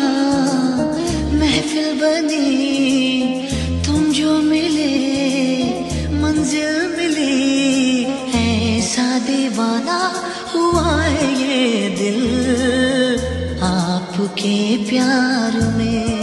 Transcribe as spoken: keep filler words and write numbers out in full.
महफिल बनी, तुम जो मिले मंजिल मिली, ऐसा दीवाना हुआ है ये दिल आपके प्यार में।